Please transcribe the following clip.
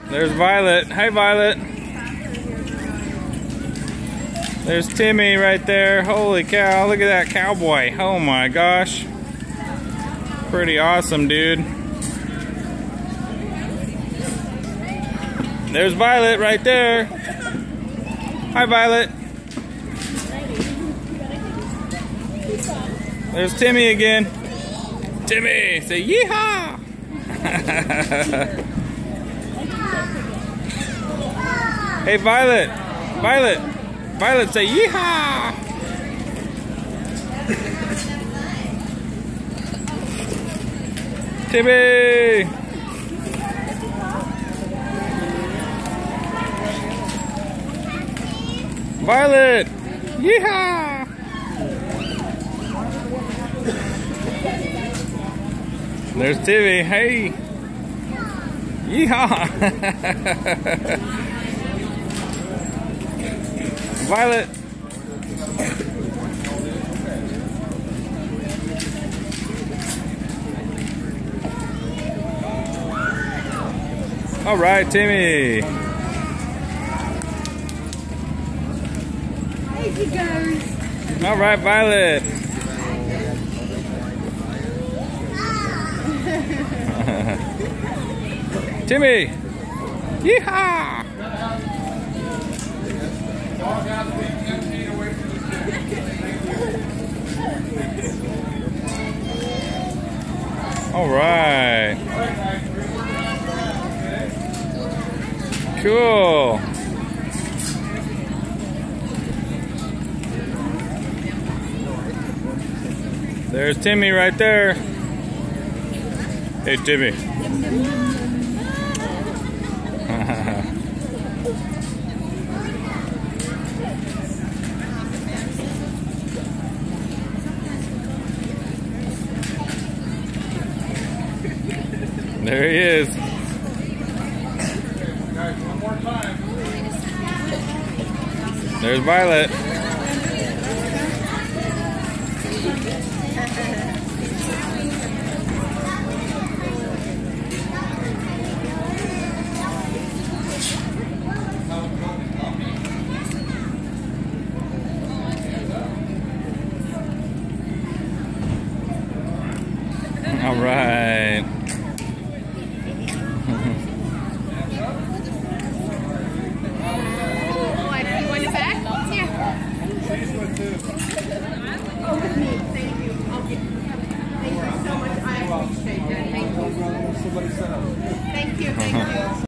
There's Violet. Hi, Violet. There's Timmy right there. Holy cow, look at that cowboy. Oh my gosh. Pretty awesome, dude. There's Violet right there. Hi, Violet. There's Timmy again. Timmy, say yeehaw! Hey, Violet. Violet. Violet, say yeehaw! Timmy! Violet! Yeehaw! There's Timmy. Hey! Yeehaw! Violet! All right, Timmy. There he goes. All right, Violet. Timmy. Yeehaw! All right. Cool. There's Timmy right there. Hey, Timmy. There he is. One more time. There's Violet.